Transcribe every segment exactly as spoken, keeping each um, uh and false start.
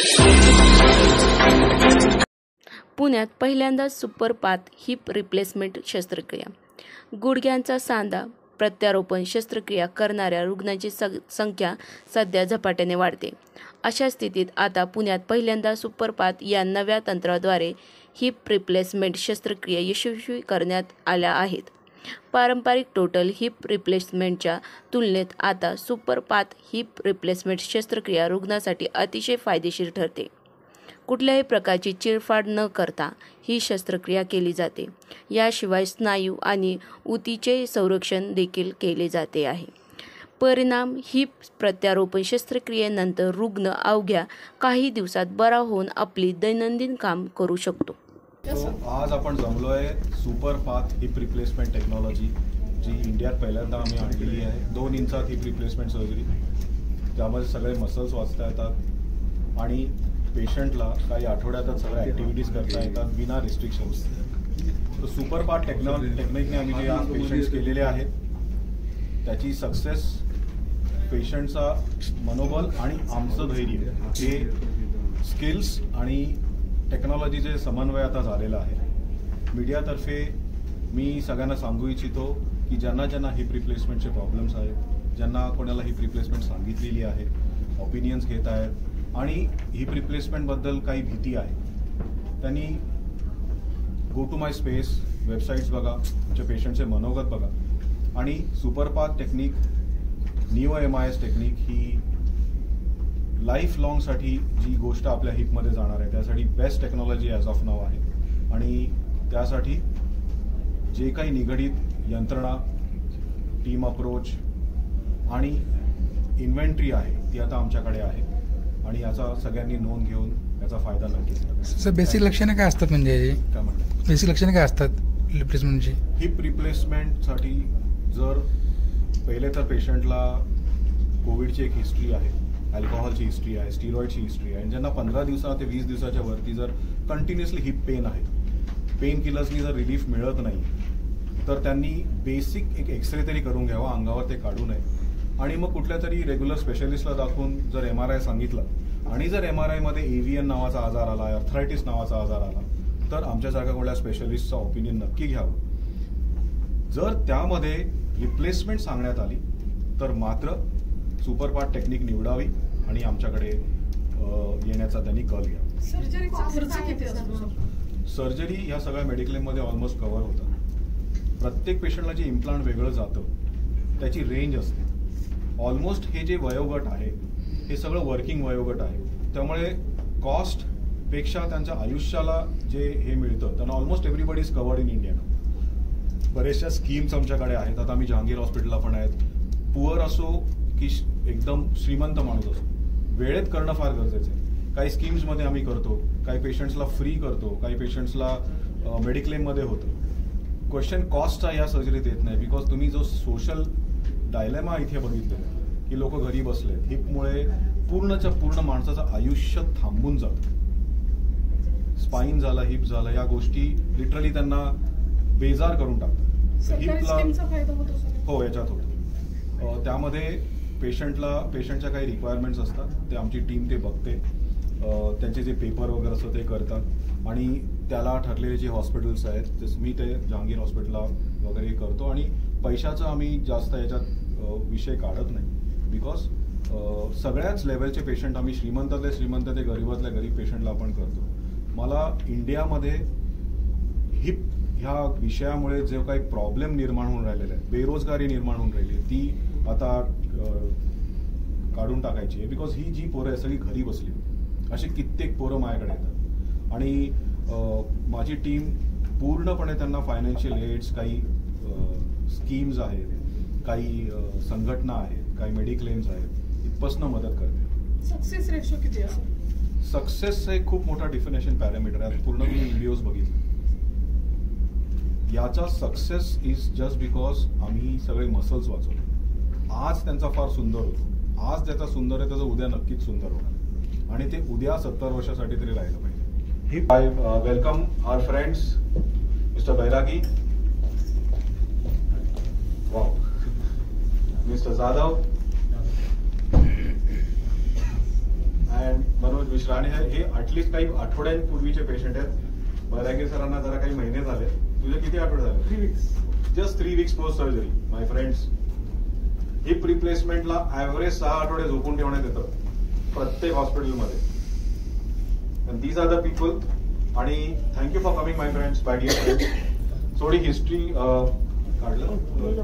पुण्यात पहिल्यांदाच सुपरपाथ hip replacement शस्त्रक्रिया. गुडघ्यांचा सांधा प्रत्यारोपण शस्त्रक्रिया करणाऱ्या रुग्णांची संख्या सध्या झपाट्याने वाढते. अशा स्थितीत आता पुण्यात पहिल्यांदा सुपरपाथ या नव्या तंत्राद्वारे हिप रिप्लेसमेंट शस्त्रक्रिया यशस्वी करण्यात आल्या आहेत. पारंपरिक टोटल हिप रिप्लेसमेंटच्या तुलनेत आता सुपरपाथ हिप रिप्लेसमेंट शस्त्रक्रिया रुग्णासाठी अतिशय फायदेशीर ठरते. कुठल्याही प्रकारची चिरफाड न करता ही शस्त्रक्रिया केली जाते. याशिवाय स्नायू आणि ऊतीचे संरक्षण देखील केले जाते आहे. परिणाम हिप प्रत्यारोपण शस्त्रक्रियेनंतर रुग्ण अवघ्या काही दिवसात बरा होऊन आपली दैनंदिन काम करू शकतो. आज आपण जमलोय सुपरपाथ हिप रिप्लेसमेंट टेक्नॉलॉजी, जी इंडियात पहिल्यांदा आम्ही आणलेली आहे. दोन इंचात हिप रिप्लेसमेंट सर्जरी, त्यामध्ये सगळे मसल्स वाचता येतात आणि पेशंटला काही आठवड्यातच सगळ्या ॲक्टिव्हिटीज करता येतात विना रिस्ट्रिक्शन्स. तर सुपरपाथ टेक्नॉ टेक्निकने आम्ही जे आज पेशंट्स केलेले आहेत त्याची सक्सेस, पेशंटचा मनोबल आणि आमचं धैर्य, हे स्किल्स आणि टेक्नॉलॉजीचे समन्वय आता झालेला आहे. मीडियातर्फे मी सगळ्यांना सांगू इच्छितो की ज्यांना ज्यांना हिप रिप्लेसमेंटचे प्रॉब्लेम्स आहेत, ज्यांना कोणाला हिप रिप्लेसमेंट सांगितलेली आहे, ऑपिनियन्स घेत आहेत आणि हिप रिप्लेसमेंटबद्दल काही भीती आहे, त्यांनी go to my space websites बघा, तुमच्या पेशंटचे मनोगत बघा आणि superpath technique, neo M I S technique ही लाईफ लॉंगसाठी जी गोष्ट आपल्या हिपमध्ये जाणार आहे त्यासाठी बेस्ट टेक्नॉलॉजी ॲज ऑफ नाव आहे. आणि त्यासाठी जे काही निगडीत यंत्रणा, टीम अप्रोच आणि इन्व्हेंटरी आहे ती आता आमच्याकडे आहे आणि याचा सगळ्यांनी नोंद घेऊन याचा फायदा नक्कीच घ्या. सर, बेसिक लक्षणे काय असतात? म्हणजे काय म्हणतात बेसिक लक्षणे काय असतात रिप्लेसमेंटची? हिप रिप्लेसमेंटसाठी जर पहिले तर पेशंटला कोविडची एक हिस्ट्री आहे, अल्कोहॉलची हिस्ट्री आहे, स्टिरॉइडची हिस्ट्री आहे आणि ज्यांना पंधरा दिवसा ते वीस दिवसाच्या वरती जर कंटिन्युअसली हिप पेन आहे, पेन किलर्सनी जर रिलीफ मिळत नाही तर त्यांनी बेसिक एक एक्सरे तरी करून घ्यावा, अंगावर ते काढू नये. आणि मग कुठल्या तरी रेग्युलर स्पेशलिस्टला दाखवून जर एम आर आय सांगितलं आणि जर एम आर आयमध्ये एव्हीएन नावाचा आजार आला, अर्थरायटिस नावाचा आजार आला तर आमच्यासारख्या कुठल्या स्पेशलिस्टचा ओपिनियन नक्की घ्यावं. जर त्यामध्ये रिप्लेसमेंट सांगण्यात आली तर मात्र सुपरपाथ टेक्निक निवडावी आणि आमच्याकडे येण्याचा त्यांनी कल घ्यावा. सर्जरी ह्या सगळ्या मेडिक्लेममध्ये ऑलमोस्ट कव्हर होतात. प्रत्येक पेशंटला जे इम्प्लांट वेगळं जातं त्याची रेंज असते. ऑलमोस्ट हे जे वयोगट आहे हे सगळं वर्किंग वयोगट आहे, त्यामुळे कॉस्टपेक्षा त्यांच्या आयुष्याला जे हे मिळतं त्यांना almost everybody is covered in India. बरेचशा स्कीम्स आमच्याकडे आहेत. आता आम्ही जहांगीर हॉस्पिटलला पण आहेत. पुअर असो की एकदम श्रीमंत माणूस असो, वेळेत करणं फार गरजेचं आहे. काही स्कीम्समध्ये आम्ही करतो, काही पेशंट्सला फ्री करतो, काही पेशंट्सला मेडिक्लेममध्ये होतं. क्वेश्चन कॉस्टचा या सर्जरीत येत नाही, बिकॉज तुम्ही जो सोशल डायलेमा इथे बघितले की लोक घरी बसले, हिपमुळे पूर्णच्या पूर्ण माणसाचं आयुष्य थांबून जातं. स्पाईन झालं, हिप झालं, या गोष्टी लिटरली त्यांना बेजार करून टाकतात. हिपला हो याच्यात होतं. त्यामध्ये पेशंटला पेशंटच्या काही रिक्वायरमेंट्स असतात, ते आमची टीम ते बघते, त्यांचे जे पेपर वगैरे असतं ते करतात आणि त्याला ठरलेले जे हॉस्पिटल्स आहेत ते मी ते जहांगीर हॉस्पिटलला वगैरे करतो आणि पैशाचा आम्ही जास्त याच्यात विषय काढत नाही, बिकॉज सगळ्याच लेवलचे पेशंट आम्ही श्रीमंतातले श्रीमंत ते गरीबातल्या गरीब पेशंटला आपण करतो. मला इंडियामध्ये हिप ह्या विषयामुळे जे काही प्रॉब्लेम निर्माण होऊन राहिलेले आहेत, बेरोजगारी निर्माण होऊन राहिली आहे, ती आता काढून टाकायची आहे. बिकॉज ही जी पोरं आहे सगळी घरी बसली, अशी कित्येक पोरं माझ्याकडे येतात आणि माझी टीम पूर्णपणे त्यांना फायनान्शियल एड्स, काही स्कीम्स आहेत, काही संघटना आहेत, काही मेडिक्लेम्स आहेत, इथपासून मदत करते. सक्सेस रेशो किती असेल? सक्सेस हे खूप मोठा डिफिनेशन पॅरामीटर आहे. पूर्ण मी व्हिडिओज बघितले. याचा सक्सेस इज जस्ट बिकॉज आम्ही सगळे मसल्स वाचवतो. आज त्यांचा फार सुंदर होतो, आज त्याचा सुंदर आहे त्याचं उद्या नक्कीच सुंदर होणार आणि ते उद्या सत्तर वर्षासाठी तरी राहिलं पाहिजे. I uh, welcome our friends, Mister Bairagi, wow, Mister Zadav, and Manoj Mishra आणि हे हे ॲटलिस्ट काही आठवड्यांपूर्वीचे पेशंट आहेत. बरागे सरांना जरा काही महिने झाले. तुझे किती आठवडे झाले? Three weeks just three weeks post surgery my friends. Hip रिप्लेसमेंटला ऍव्हरेज सहा आठवडे झोपून ठेवण्यात येतं प्रत्येक हॉस्पिटलमध्ये. These are the people. आणि thank you for coming my friends, bye dear friends. थोडी हिस्ट्री काढलं.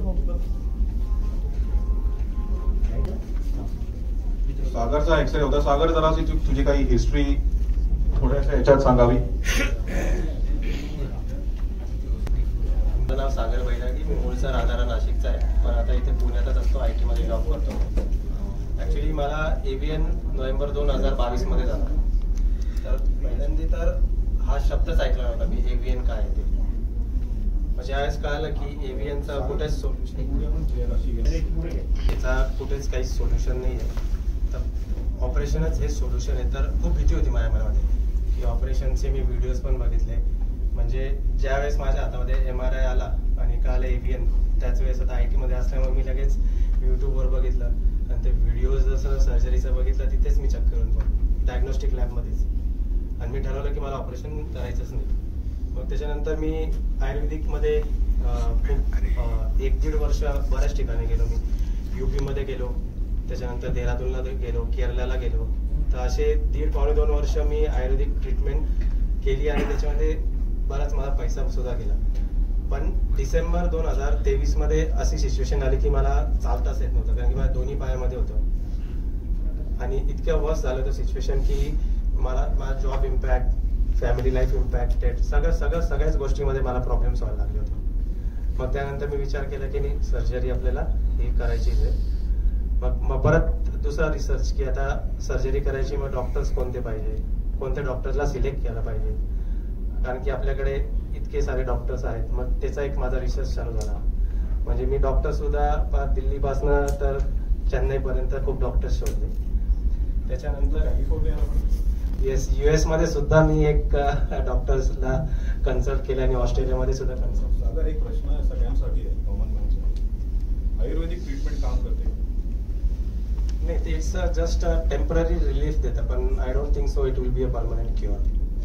सागरचा एक्सरे होता. सागर जराशी तु- तुझी काही हिस्ट्री थोड्याशा याच्यात सांगावी. माझं नाव सागर बैरागी. मी मूळचा राहणारा नाशिकचा आहे, पण आता इथे पुण्यातच असतो, आय टीमध्ये जॉब करतो. ॲक्च्युली मला एव्हीएन नोव्हेंबर दोन हजार बावीसमध्ये झाला. तर पहिल्यांदा तर हा शब्दच ऐकला नव्हता मी, एव्हीएन काय आहे ते. म्हणजे यावेळेस कळालं की एव्हीएनचा कुठेच सोल्युशन, याचा कुठेच काही सोल्युशन नाही आहे. तर ऑपरेशनच हे सोल्युशन आहे. तर खूप भीती होती माझ्या मनामध्ये की ऑपरेशनचे मी व्हिडिओज पण बघितले. म्हणजे ज्यावेळेस माझ्या हातामध्ये एम आर आय आला आणि कळालं एव्हीएन, त्याच वेळेस आता आय टीमध्ये असल्यामुळे मी लगेच यूट्यूबवर बघितलं आणि ते व्हिडिओज जसं सर्जरीचं बघितलं तिथेच मी चक्कर येऊन पडलो, डायग्नोस्टिक लॅबमध्येच. आणि मी ठरवलं की मला ऑपरेशन करायचंच नाही. मग त्याच्यानंतर मी आयुर्वेदिकमध्ये खूप एक दीड वर्ष बऱ्याच ठिकाणी गेलो. मी युपीमध्ये गेलो, त्याच्यानंतर देहरादूनला गेलो, केरळला गेलो. तर असे दीड पावणे दोन वर्ष मी आयुर्वेदिक ट्रीटमेंट केली आणि त्याच्यामध्ये बराच माझा पैसा सुद्धा गेला. पण डिसेंबर दोन हजार तेवीस मध्ये अशी सिच्युएशन आली की मला चालताच येत नव्हतं, कारण की माझ्या दोन्ही पायामध्ये होतं. आणि इतकं वर्ष झालं होतं सिच्युएशन की मला माझा job impact, family life impacted, सगळं सगळं सगळ्याच गोष्टीमध्ये मला प्रॉब्लेम्स व्हायला लागले होते. मग त्यानंतर मी विचार केला की नाही, सर्जरी आपल्याला ही करायचीच आहे. मग मग परत दुसरा रिसर्च की आता सर्जरी करायची, मग डॉक्टर्स कोणते पाहिजे, कोणत्या डॉक्टरला सिलेक्ट केला पाहिजे, कारण की आपल्याकडे इतके सारे डॉक्टर्स आहेत. मग त्याचा एक माझा रिसर्च चालू झाला. म्हणजे मी डॉक्टर सुद्धा दिल्लीपासनं तर चेन्नईपर्यंत खूप डॉक्टर्स शोधले. त्याच्यानंतर येस, युएस मध्ये सुद्धा मी एक डॉक्टर्सला कन्सल्ट केलं आणि ऑस्ट्रेलियामध्ये सुद्धा कन्सल्ट. सागर, एक प्रश्न सगळ्यांसाठी आहे, कॉमन मॅनचा. आयुर्वेदिक ट्रीटमेंट काम करते? नाही, ते इट्स जस्ट टेम्पररी रिलीफ देतं, पण I don't think so it will be a permanent cure.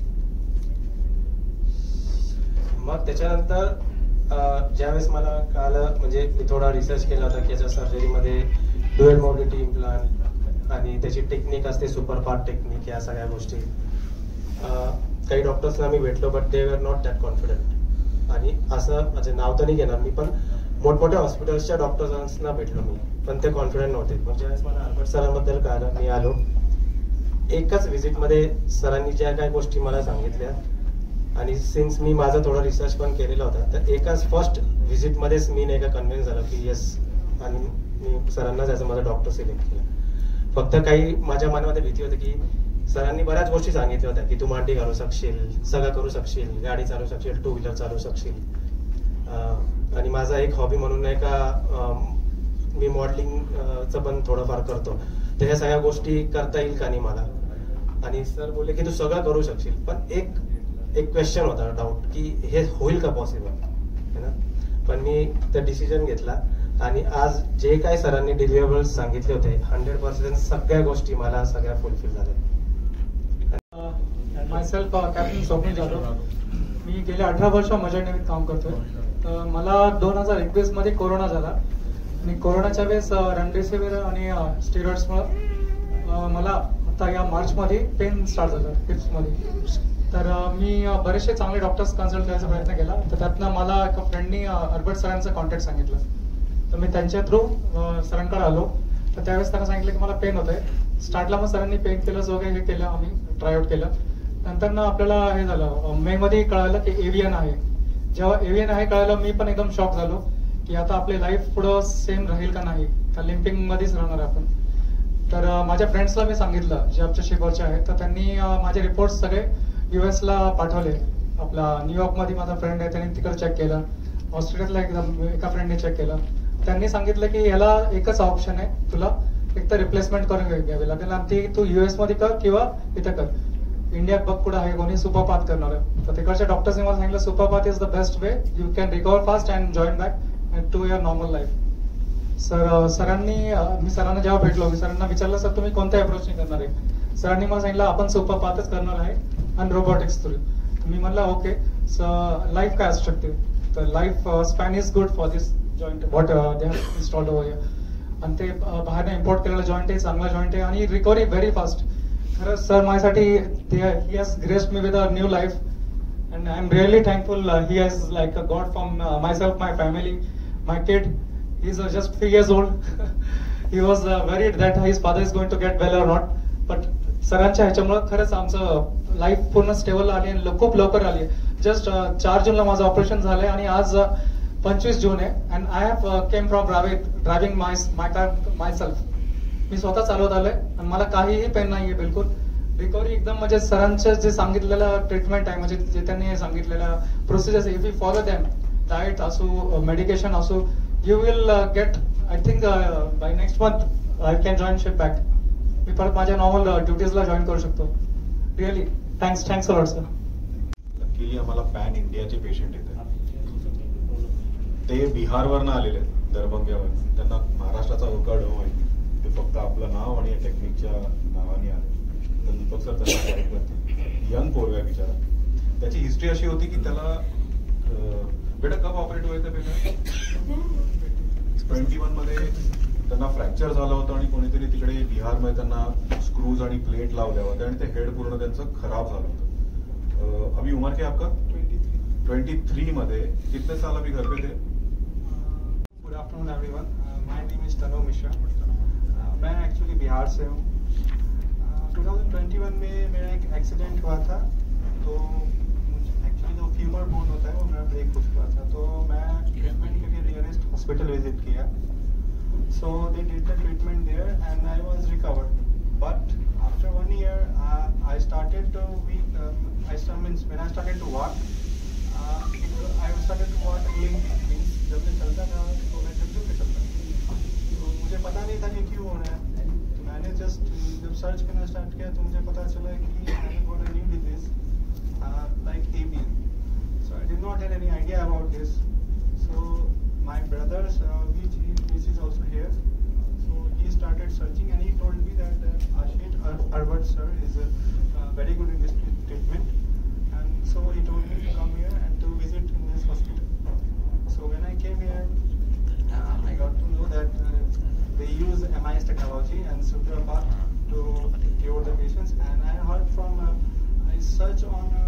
मग त्याच्यानंतर ज्यावेळेस मला कळालं, म्हणजे मी थोडा रिसर्च केला होता की याच्या सर्जरीमध्ये ड्युअल मोबिलिटी इम्प्लांट आणि त्याची टेक्निक असते, सुपर पार्ट टेक्निक, या सगळ्या गोष्टी. काही डॉक्टर्सना मी भेटलो, but they were not that confident. आणि असं म्हणजे नाव तर नाही घेणार मी, पण मोठमोठ्या हॉस्पिटल्सच्या डॉक्टर्सना भेटलो मी, पण ते कॉन्फिडंट नव्हते. मग ज्यावेळेस मला अल्बर्ट सरांबद्दल कळालं, मी आलो. एकाच व्हिजिटमध्ये सरांनी ज्या काही गोष्टी मला सांगितल्या, आणि सिन्स मी माझा थोडा रिसर्च पण केलेला होता, तर एकाच फर्स्ट व्हिजिटमध्येच मी नाही का कन्व्हिन्स झालो की येस, आणि मी सरांना त्याचं माझा डॉक्टर सिलेक्ट केला. फक्त काही माझ्या मनामध्ये भीती होती की सरांनी बऱ्याच गोष्टी सांगितल्या होत्या की तू मांडी घालू शकशील, सगळं करू शकशील, गाडी चालू शकशील, टू व्हीलर चालू शकशील. आणि माझा एक हॉबी म्हणून नाही का मी मॉडेलिंगचं पण थोडंफार करतो, तर ह्या सगळ्या गोष्टी करता येईल का नाही मला. आणि सर बोलले की तू सगळं करू शकशील, पण एक एक क्वेश्चन होता, डाऊट, की हे होईल का पॉसिबल, है ना. पण मी त्या डिसिजन घेतला आणि आज जे काही सरांनी डिलिव्हरेबल्स सांगितले होते, हंड्रेड पर्सेंट सगळ्या गोष्टी मला सगळ्या फुलफिल झाल्या. Myself captain Swapnil Jadhav. मी गेले अठरा वर्ष मजर नेव्हीत काम करतोय. तर मला दोन हजार एकवीस मध्ये कोरोना झाला आणि कोरोनाच्या वेळेस रेमडेसिवीर आणि स्टेरॉइड्समुळे मला आता या मार्चमध्ये पेन स्टार्ट झालं हिप्समध्ये. तर मी बरेचसे चांगले डॉक्टर्स कन्सल्ट करायचा प्रयत्न केला. तर त्यातनं मला एका फ्रेंडनी अल्बर्ट सरांचं कॉन्टॅक्ट सांगितलं. तर मी त्यांच्या थ्रू सरांकडे आलो. तर त्यावेळेस त्यांना सांगितलं की मला पेन होतंय. स्टार्टला मग सरांनी पेन किलर्स वगैरे हे केलं, आम्ही ट्रायआउट केलं. नंतर ना आपल्याला हे झालं, मे मध्ये कळालं की एव्हीएन आहे. जेव्हा एव्हीएन आहे कळालं, मी पण एकदम शॉक झालो की आता आपली लाईफ पुढं सेम राहील का नाही, का लिम्पिंग मध्येच राहणार आपण. तर माझ्या फ्रेंड्सला मी सांगितलं जे आमच्या शिपवरचे आहेत, तर त्यांनी माझे रिपोर्ट्स सगळे युएसला पाठवले. आपला न्यूयॉर्कमध्ये माझा फ्रेंड आहे, त्यांनी तिकडे चेक केलं. ऑस्ट्रेलियातला एकदम एका फ्रेंडने चेक केलं. त्यांनी सांगितलं की याला एकच ऑप्शन आहे, तुला एक तर रिप्लेसमेंट करून घ्यावी लागेल आणि ती तू युएस मध्ये कर किंवा इथं कर. इंडियात बघ कुठं आहे कोणी सुपरपाथ करणार. तर तिकडच्या डॉक्टर्सने मला सांगितलं superpath is the best way, you can recover fast and join back to your normal life. Sir सरांनी मी सरांना जेव्हा भेटलो, मी सरांना विचारलं, सर तुम्ही कोणत्या अप्रोचने करणार आहे. सरांनी मला सांगितलं आपण सोपा पातच करणार आहे आणि रोबोटिक्स थ्रू. मी म्हणलं ओके. लाईफ काय असू शकते, तर life span is good for this joint what they have installed over here. आणि ते बाहेर इम्पोर्ट केलेलं जॉईंट आहे, चांगला जॉईंट आहे आणि रिकव्हरी व्हेरी फास्ट. खरंच सर माझ्यासाठी he has graced me with a new life and I'm really thankful. Uh, he has like a God from uh, myself, my family, my kid. He's uh, just three years old. He was uh, worried that his father is going to get well or not. But सरांच्या ह्याच्यामुळे खरंच आमचं life पूर्ण stable आली आणि खूप लवकर आली. जस्ट चार जूनला माझं ऑपरेशन झालंय आणि आज पंचवीस जून आहे. And I have came from driving my my car myself. मी स्वतः चालवत आलोय आणि मला काहीही पेन नाहीये बिलकुल. रिकव्हरी एकदम म्हणजे सरांचं जे सांगितलेलं ट्रीटमेंट आहे, म्हणजे जे त्यांनी सांगितलेलं procedures, if you follow them, diet असो मेडिकेशन असो, you will get I think by next month I can join ship back. मी परत माझ्या नॉर्मल ड्युटीजला जॉईन करू शकतो. Really thanks thanks a lot sir. Luckily आम्हाला पॅन इंडियाचे पेशंट येतात. ते बिहारवरनं आलेले आहेत, दरभंग्यावर. त्यांना महाराष्ट्राचा उकाड माहिती, ते फक्त आपलं नाव आणि टेक्निकच्या नावाने आले. तर दीपक सर त्यांना गाईड करते. यंग पोरगा बिचारा. त्याची हिस्ट्री अशी होती की त्याला बेटा कप ऑपरेट व्हायचं बेटा ट्वेंटी वन मध्ये त्यांना फ्रॅक्चर झालं होतं आणि कोणीतरी तिकडे बिहारमध्ये त्यांना स्क्रूज आणि प्लेट लावल्या होत्या आणि ते हेड पूर्ण त्यांचं खराब झालं होतं. अभी उमर क्या आपका? ट्वेंटी थ्री मध्ये. कितने साल अभी घर पे थे? Good afternoon everyone. My name is Tanu Mishra. मैं एक्चुअली बिहार से हूँ. ट्वेंटी ट्वेंटी वन में मेरा एक एक्सीडेंट हुआ था. तो एक्चुअली जो फ्यूमर बोन होता है वो मेरा ब्रेक हो चुका था. तो मैं ट्रीटमेंट के लिए नियरेस्ट हॉस्पिटल विजिट किया. So they did the treatment there and I was recovered. But after one year I started to week I means when I started to walk I started to walk link means जब मैं चलता था तो मैं झुक झुक के चलता था. तो मुझे पता नहीं था कि क्यों हो रहा है. मैंने जस्ट जब सर्च करना स्टार्ट किया तो मुझे पता चला कि I got a new disease like avian. So I did not have any idea about this. So my brothers which this is also here. So he started searching and he told me that Ashish Arwat sir is very good in this treatment. And so he told me to come here and to visit in this hospital. So when I came here I got to know that they use M I S technology and Suprapath to cure the patients. And I heard from, uh, I search on uh,